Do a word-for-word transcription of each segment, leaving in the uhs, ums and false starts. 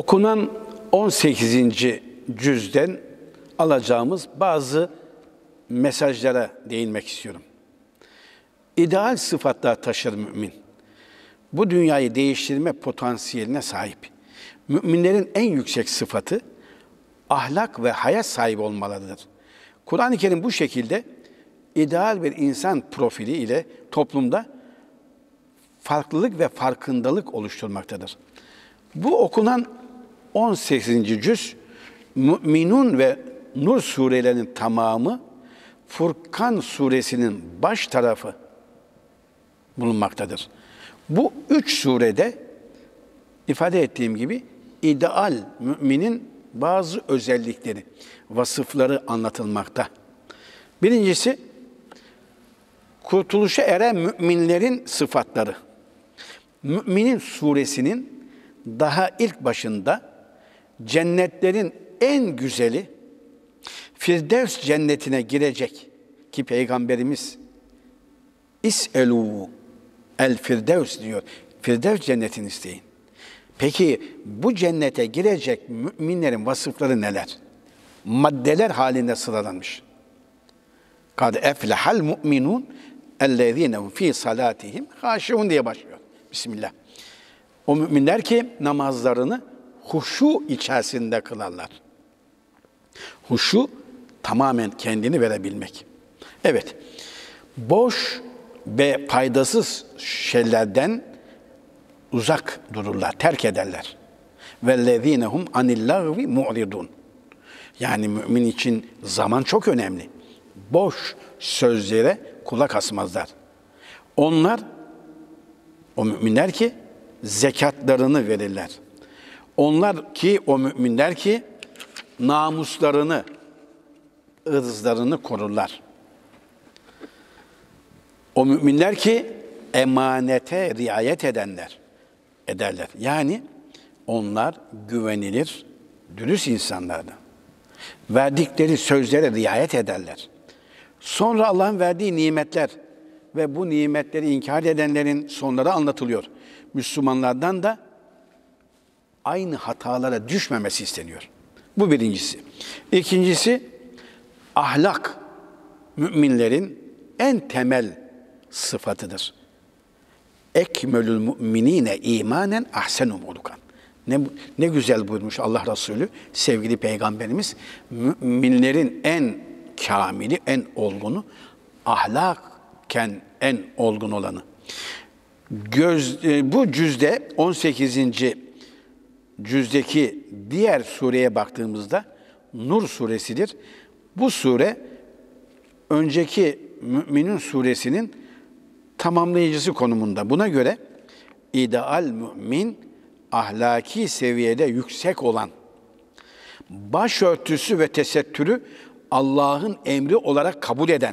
Okunan on sekizinci cüzden alacağımız bazı mesajlara değinmek istiyorum. İdeal sıfatlar taşır mümin. Bu dünyayı değiştirme potansiyeline sahip. Müminlerin en yüksek sıfatı ahlak ve hayat sahibi olmalarıdır. Kur'an-ı Kerim bu şekilde ideal bir insan profili ile toplumda farklılık ve farkındalık oluşturmaktadır. Bu okunan on sekizinci cüz, Mü'minun ve Nur surelerinin tamamı, Furkan suresinin baş tarafı bulunmaktadır. Bu üç surede ifade ettiğim gibi ideal müminin bazı özellikleri, vasıfları anlatılmakta. Birincisi, kurtuluşa eren müminlerin sıfatları. Müminin suresinin daha ilk başında cennetlerin en güzeli Firdevs cennetine girecek ki Peygamberimiz İs'elû el Firdevs diyor. Firdevs cennetini isteyin. Peki bu cennete girecek müminlerin vasıfları neler? Maddeler halinde sıralanmış. Kad eflehal mu'minun ellezîne fî salâtihim hâşi'un diye başlıyor. Bismillah. O müminler ki namazlarını huşu içerisinde kılarlar. Huşu tamamen kendini verebilmek. Evet, boş ve faydasız şeylerden uzak dururlar, terk ederler. وَالَّذ۪ينَهُمْ عَنِ اللّٰغْوِ مُعْرِضُونَ. Yani mümin için zaman çok önemli. Boş sözlere kulak asmazlar. Onlar, o müminler ki zekatlarını verirler. Onlar ki, o müminler ki namuslarını, ırzlarını korurlar. O müminler ki emanete riayet edenler, ederler. Yani onlar güvenilir, dürüst insanlardır. Verdikleri sözlere riayet ederler. Sonra Allah'ın verdiği nimetler ve bu nimetleri inkar edenlerin sonları anlatılıyor. Müslümanlardan da aynı hatalara düşmemesi isteniyor. Bu birincisi. İkincisi, ahlak müminlerin en temel sıfatıdır. Ekmelül mu'minine imanen ahsenum ulukan. Ne, ne güzel buyurmuş Allah Resulü, sevgili Peygamberimiz. Müminlerin en kamili, en olgunu, ahlakken en olgun olanı. Göz, bu cüzde on sekizinci cüzdeki diğer sureye baktığımızda Nur suresidir. Bu sure önceki Mü'minun suresinin tamamlayıcısı konumunda. Buna göre ideal mümin, ahlaki seviyede yüksek olan, başörtüsü ve tesettürü Allah'ın emri olarak kabul eden,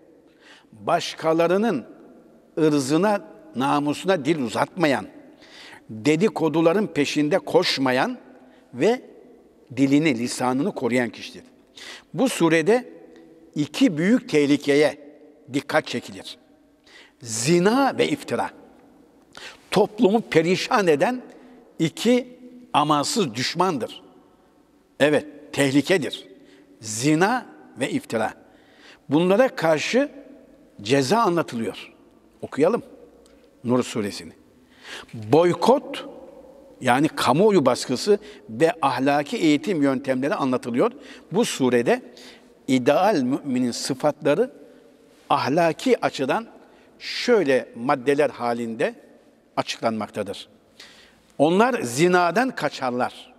başkalarının ırzına, namusuna dil uzatmayan, dedikoduların peşinde koşmayan ve dilini, lisanını koruyan kişidir. Bu surede iki büyük tehlikeye dikkat çekilir. Zina ve iftira. Toplumu perişan eden iki amansız düşmandır. Evet, tehlikedir. Zina ve iftira. Bunlara karşı ceza anlatılıyor. Okuyalım Nur suresini. Boykot, yani kamuoyu baskısı ve ahlaki eğitim yöntemleri anlatılıyor. Bu surede ideal müminin sıfatları ahlaki açıdan şöyle maddeler halinde açıklanmaktadır. Onlar zinadan kaçarlar.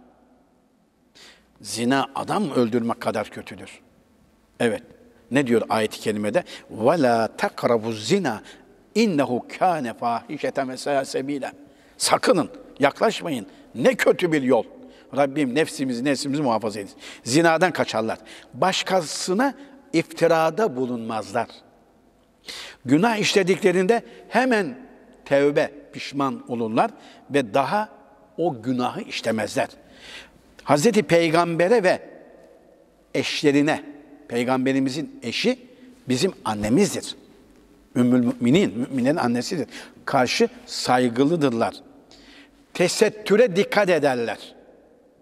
Zina adam öldürmek kadar kötüdür. Evet. Ne diyor ayet-i kerimede? وَلَا تَقْرَبُ الزِّنَا اِنَّهُ كَانَ فَاحِشَةً وَسَاءَ سَب۪يلًا. Sakının, yaklaşmayın. Ne kötü bir yol. Rabbim nefsimizi, nefsimizi muhafaza edin. Zinadan kaçarlar. Başkasına iftirada bulunmazlar. Günah işlediklerinde hemen tevbe, pişman olurlar ve daha o günahı işlemezler. Hazreti Peygamber'e ve eşlerine, Peygamberimizin eşi bizim annemizdir. Ümmül müminin, müminlerin annesidir. Karşı saygılıdırlar. Tesettüre dikkat ederler.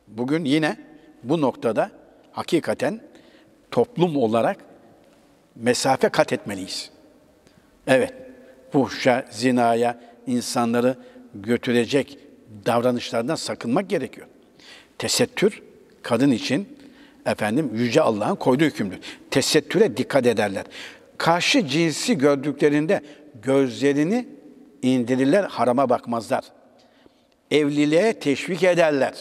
Bugün yine bu noktada hakikaten toplum olarak mesafe kat etmeliyiz. Evet, fuhşa, zinaya, insanları götürecek davranışlardan sakınmak gerekiyor. Tesettür, kadın için efendim Yüce Allah'ın koyduğu hükümdür. Tesettüre dikkat ederler. Karşı cinsi gördüklerinde gözlerini indirirler, harama bakmazlar. Evliliğe teşvik ederler.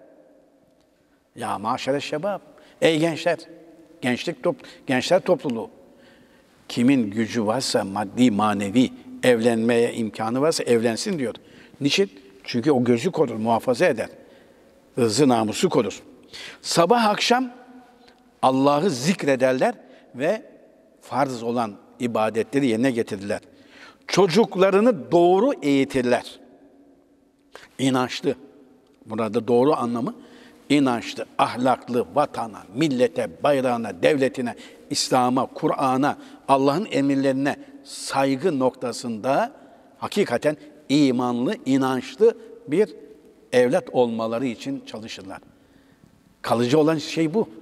Ya maşere şebab, ey gençler, gençlik top, gençler topluluğu. Kimin gücü varsa, maddi, manevi, evlenmeye imkanı varsa evlensin diyor. Niçin? Çünkü o gözü korur, muhafaza eder. Irzı namusu korur. Sabah akşam Allah'ı zikrederler ve farz olan ibadetleri yerine getirirler. Çocuklarını doğru eğitirler. İnançlı. Burada doğru anlamı inançlı, ahlaklı, vatana, millete, bayrağına, devletine, İslam'a, Kur'an'a, Allah'ın emirlerine saygı noktasında hakikaten imanlı, inançlı bir evlat olmaları için çalışırlar. Kalıcı olan şey bu.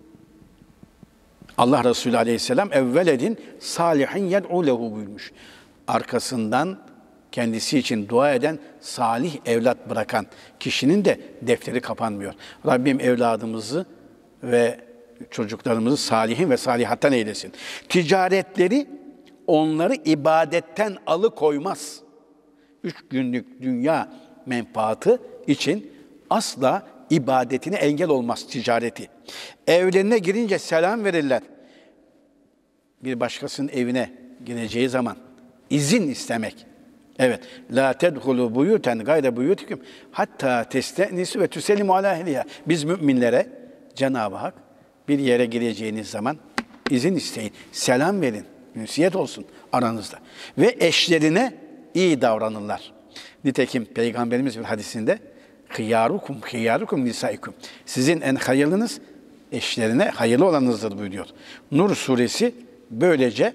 Allah Resulü Aleyhisselam evveledin salihin yed'u lehu buyurmuş. Arkasından kendisi için dua eden, salih evlat bırakan kişinin de defteri kapanmıyor. Rabbim evladımızı ve çocuklarımızı salihin ve salihattan eylesin. Ticaretleri onları ibadetten alıkoymaz. Üç günlük dünya menfaatı için asla ibadetine engel olmaz ticareti. Evlerine girince selam verirler. Bir başkasının evine gireceği zaman izin istemek. Evet. La tedhulu buyuten gayre buyutikum hatta testenisu ve tusellimu ala ehliha. Biz müminlere Cenab-ı Hak bir yere gireceğiniz zaman izin isteyin. Selam verin. Ünsiyet olsun aranızda. Ve eşlerine iyi davranırlar. Nitekim Peygamberimiz bir hadisinde hıyarukum hıyarukum nisaikum. Sizin en hayırlınız eşlerine hayırlı olanınızdır buyuruyor. Nur suresi böylece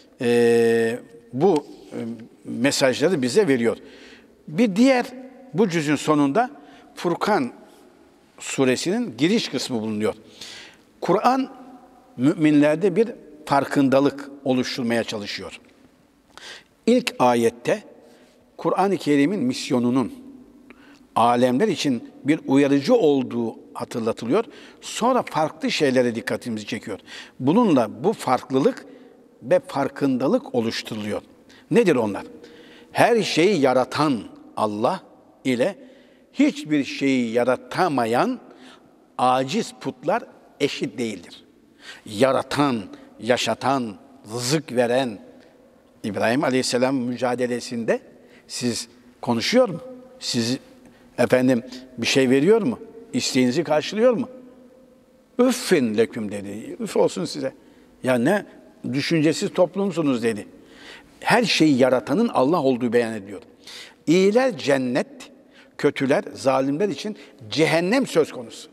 e, bu e, mesajları bize veriyor. Bir diğer bu cüzün sonunda Furkan suresinin giriş kısmı bulunuyor. Kur'an müminlerde bir farkındalık oluşturmaya çalışıyor. İlk ayette Kur'an-ı Kerim'in misyonunun alemler için bir uyarıcı olduğu hatırlatılıyor. Sonra farklı şeylere dikkatimizi çekiyor. Bununla bu farklılık ve farkındalık oluşturuluyor. Nedir onlar? Her şeyi yaratan Allah ile hiçbir şeyi yaratamayan aciz putlar eşit değildir. Yaratan, yaşatan, rızık veren İbrahim Aleyhisselam mücadelesinde siz konuşuyor mu? Siz efendim bir şey veriyor mu? İsteğinizi karşılıyor mu? Üffin leküm dedi. Üf olsun size. Ya ne düşüncesiz toplumsunuz dedi. Her şeyi yaratanın Allah olduğu beyan ediyor. İyiler cennet, kötüler, zalimler için cehennem söz konusu.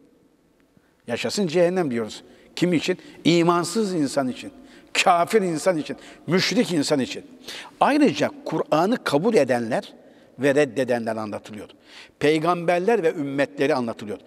Yaşasın cehennem diyoruz. Kim için? İmansız insan için, kafir insan için, müşrik insan için. Ayrıca Kur'an'ı kabul edenler ve reddedenler anlatılıyor. Peygamberler ve ümmetleri anlatılıyor.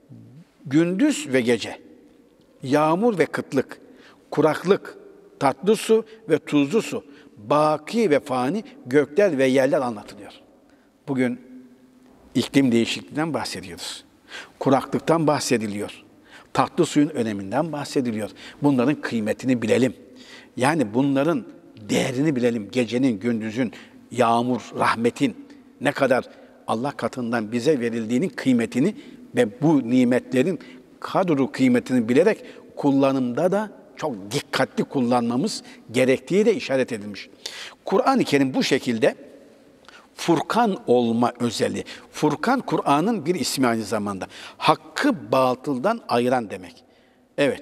Gündüz ve gece, yağmur ve kıtlık, kuraklık, tatlı su ve tuzlu su, baki ve fani gökler ve yerler anlatılıyor. Bugün iklim değişikliğinden bahsediyoruz. Kuraklıktan bahsediliyor. Tatlı suyun öneminden bahsediliyor. Bunların kıymetini bilelim. Yani bunların değerini bilelim. Gecenin, gündüzün, yağmur, rahmetin ne kadar Allah katından bize verildiğinin kıymetini ve bu nimetlerin kadru kıymetini bilerek kullanımda da çok dikkatli kullanmamız gerektiği de işaret edilmiş. Kur'an-ı Kerim bu şekilde Furkan olma özelliği. Furkan, Kur'an'ın bir ismi aynı zamanda. Hakkı batıldan ayıran demek. Evet,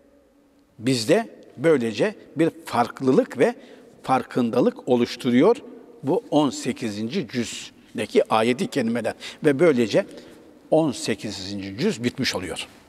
bizde böylece bir farklılık ve farkındalık oluşturuyor bu on sekizinci cüzdeki ayet-i kerimeler. Ve böylece on sekizinci cüz bitmiş oluyor.